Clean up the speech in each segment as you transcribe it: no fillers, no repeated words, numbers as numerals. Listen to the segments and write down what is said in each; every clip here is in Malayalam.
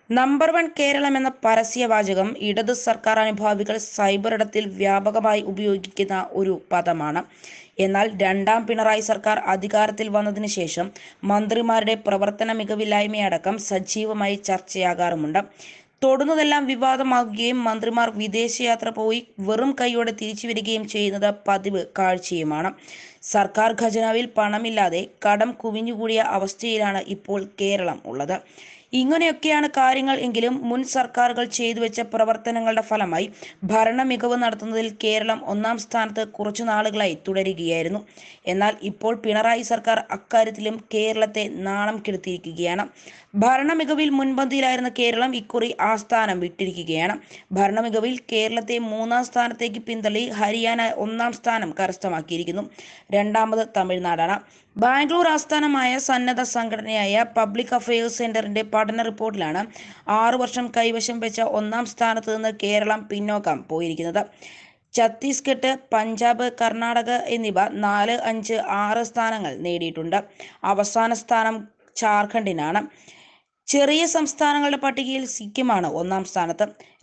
നമ്പർ 1 കേരളം എന്ന പരസ്യവാചകം ഇടത് സർക്കാർ അനുഭാവികൾ സൈബർ ഇടത്തിൽ വ്യാപകമായി ഉപയോഗിക്കുന്ന ഒരു പദമാണ്. എന്നാൽ രണ്ടാം പിണറായി സർക്കാർ അധികാരത്തിൽ വന്നതിന് ശേഷം മന്ത്രിമാരുടെ പ്രവർത്തന മികവില്ലായ്മയടക്കം സജീവമായി ചർച്ചയാകാറുമുണ്ട്. തൊടുന്നതെല്ലാം വിവാദമാകുകയും മന്ത്രിമാർ വിദേശയാത്ര പോയി വെറും കൈയോടെ തിരിച്ചു വരികയും ചെയ്യുന്നത് പതിവ് കാഴ്ചയുമാണ്. സർക്കാർ ഖജനാവിൽ പണമില്ലാതെ കടം കുവിഞ്ഞുകൂടിയ അവസ്ഥയിലാണ് ഇപ്പോൾ കേരളം ഉള്ളത്. ഇങ്ങനെയൊക്കെയാണ് കാര്യങ്ങൾ എങ്കിലും മുൻ സർക്കാരുകൾ ചെയ്തുവെച്ച പ്രവർത്തനങ്ങളുടെ ഫലമായി ഭരണ മികവ് നടത്തുന്നതിൽ കേരളം ഒന്നാം സ്ഥാനത്ത് കുറച്ചു നാളുകളായി തുടരുകയായിരുന്നു. എന്നാൽ ഇപ്പോൾ പിണറായി സർക്കാർ അക്കാര്യത്തിലും കേരളത്തെ നാണം കെടുത്തിയിരിക്കുകയാണ്. ഭരണ മികവിൽ മുൻപന്തിയിലായിരുന്ന കേരളം ഇക്കുറി ആ സ്ഥാനം വിട്ടിരിക്കുകയാണ്. ഭരണ മികവിൽ കേരളത്തെ 3-ാം സ്ഥാനത്തേക്ക് പിന്തള്ളി ഹരിയാന 1-ാം സ്ഥാനം കരസ്ഥമാക്കിയിരിക്കുന്നു. രണ്ടാമത് തമിഴ്നാടാണ്. ബാംഗ്ലൂർ ആസ്ഥാനമായ സന്നദ്ധ സംഘടനയായ പബ്ലിക് അഫയേഴ്സ് സെന്ററിന്റെ പഠന റിപ്പോർട്ടിലാണ് 6 വർഷം കൈവശം വെച്ച 1-ാം സ്ഥാനത്ത് നിന്ന് കേരളം പിന്നോക്കം പോയിരിക്കുന്നത്. ഛത്തീസ്ഗഡ്, പഞ്ചാബ്, കർണാടക എന്നിവ 4, 5, 6 സ്ഥാനങ്ങൾ നേടിയിട്ടുണ്ട്. അവസാന സ്ഥാനം ജാർഖണ്ഡിനാണ്. ചെറിയ സംസ്ഥാനങ്ങളുടെ പട്ടികയിൽ സിക്കിമാണ് 1-ാം സ്ഥാനത്ത്.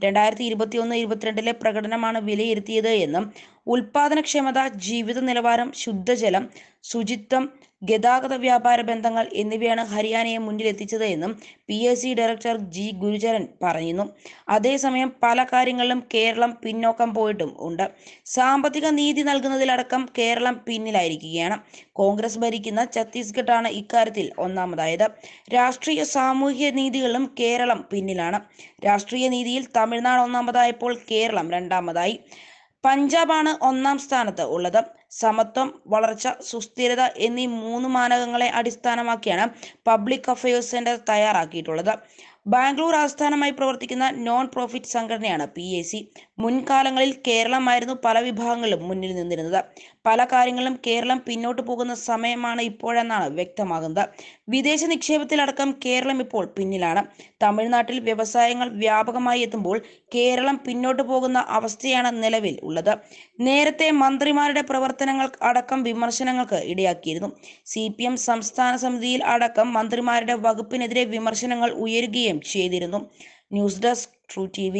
2021-22 പ്രകടനമാണ് വിലയിരുത്തിയത് എന്നും ഉൽപാദനക്ഷമത, ജീവിത നിലവാരം, ശുദ്ധജലം, ശുചിത്വം, ഗതാഗത വ്യാപാര ബന്ധങ്ങൾ എന്നിവയാണ് ഹരിയാനയെ മുന്നിലെത്തിച്ചത് എന്നും PSC ഡയറക്ടർ G ഗുരുചരൻ പറയുന്നു. അതേസമയം പല കാര്യങ്ങളിലും കേരളം പിന്നോക്കം പോയിട്ടും ഉണ്ട്. സാമ്പത്തിക നീതി നൽകുന്നതിലടക്കം കേരളം പിന്നിലായിരിക്കുകയാണ്. കോൺഗ്രസ് ഭരിക്കുന്ന ഛത്തീസ്ഗഡാണ് ഇക്കാര്യത്തിൽ ഒന്നാമതായത്. രാഷ്ട്രീയ സാമൂഹിക നീതികളിലും കേരളം പിന്നിലാണ്. രാഷ്ട്രീയ നീതിയിൽ തമിഴ്നാട് ഒന്നാമതായപ്പോൾ കേരളം രണ്ടാമതായി. പഞ്ചാബാണ് 1-ാം സ്ഥാനത്ത് ഉള്ളത്. സമത്വം, വളർച്ച, സുസ്ഥിരത എന്നീ 3 മാനകങ്ങളെ അടിസ്ഥാനമാക്കിയാണ് പബ്ലിക് അഫയേഴ്സ് സെന്റർ തയ്യാറാക്കിയിട്ടുള്ളത്. ബാംഗ്ലൂർ ആസ്ഥാനമായി പ്രവർത്തിക്കുന്ന നോൺ പ്രോഫിറ്റ് സംഘടനയാണ് PAC. മുൻകാലങ്ങളിൽ കേരളമായിരുന്നു പല വിഭാഗങ്ങളിലും മുന്നിൽ നിന്നിരുന്നത്. പല കാര്യങ്ങളിലും കേരളം പിന്നോട്ട് പോകുന്ന സമയമാണ് ഇപ്പോഴെന്നാണ് വ്യക്തമാകുന്നത്. വിദേശ നിക്ഷേപത്തിലടക്കം കേരളം ഇപ്പോൾ പിന്നിലാണ്. തമിഴ്നാട്ടിൽ വ്യവസായങ്ങൾ വ്യാപകമായി എത്തുമ്പോൾ കേരളം പിന്നോട്ട് പോകുന്ന അവസ്ഥയാണ് നിലവിൽ ഉള്ളത്. നേരത്തെ മന്ത്രിമാരുടെ പ്രവർത്തനങ്ങൾ അടക്കം വിമർശനങ്ങൾക്ക് ഇടയാക്കിയിരുന്നു. CPM സംസ്ഥാന സമിതിയിൽ അടക്കം മന്ത്രിമാരുടെ വകുപ്പിനെതിരെ വിമർശനങ്ങൾ ഉയരുകയും ചെയ്തിരുന്നു. ന്യൂസ് ഡെസ്ക് ട്രൂ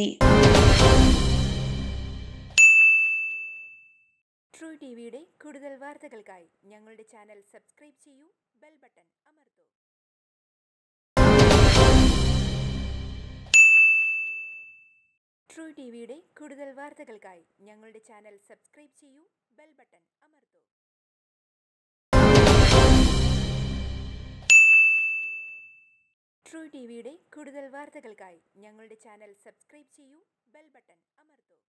ടിവിയുടെ കൂടുതൽ വാർത്തകൾക്കായി ഞങ്ങളുടെ ചാനൽ സബ്സ്ക്രൈബ് ചെയ്യൂ, ബെൽ ബട്ടൺ അമർത്തൂ. ടിവിയുടെ കൂടുതൽ വാർത്തകൾക്കായി ഞങ്ങളുടെ ചാനൽ സബ്സ്ക്രൈബ് ചെയ്യൂ, ബെൽ ബട്ടൺ അമർത്തൂ. ടിവിയുടെ കൂടുതൽ വാർത്തകൾക്കായി ഞങ്ങളുടെ ചാനൽ സബ്സ്ക്രൈബ് ചെയ്യൂ, ബെൽ ബട്ടൺ അമർത്തൂ.